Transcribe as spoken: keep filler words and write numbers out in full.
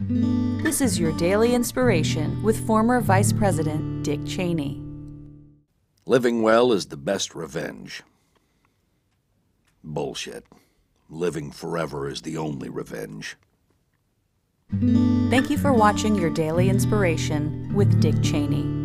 This is your daily inspiration with former Vice President Dick Cheney. Living well is the best revenge. Bullshit. Living forever is the only revenge. Thank you for watching your daily inspiration with Dick Cheney.